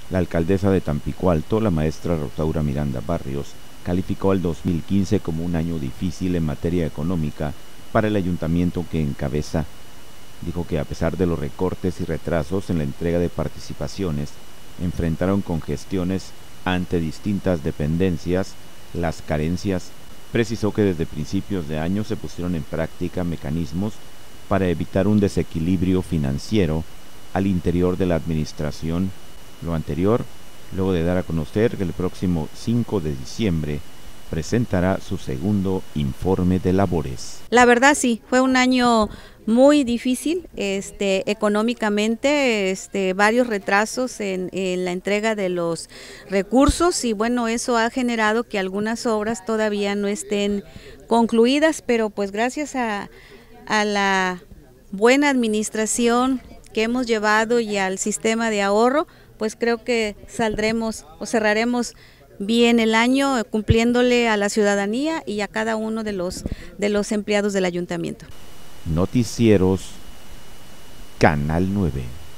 La alcaldesa de Tampico Alto, la maestra Rosaura Miranda Barrios, calificó el 2015 como un año difícil en materia económica para el ayuntamiento que encabeza. Dijo que a pesar de los recortes y retrasos en la entrega de participaciones, enfrentaron congestiones ante distintas dependencias, las carencias. Precisó que desde principios de año se pusieron en práctica mecanismos para evitar un desequilibrio financiero al interior de la administración. Lo anterior, luego de dar a conocer que el próximo 5 de diciembre presentará su segundo informe de labores. La verdad sí, fue un año muy difícil, económicamente, varios retrasos en la entrega de los recursos y bueno, eso ha generado que algunas obras todavía no estén concluidas, pero pues gracias a la buena administración que hemos llevado y al sistema de ahorro, pues creo que saldremos o cerraremos bien el año cumpliéndole a la ciudadanía y a cada uno de los empleados del ayuntamiento. Noticieros Canal 9.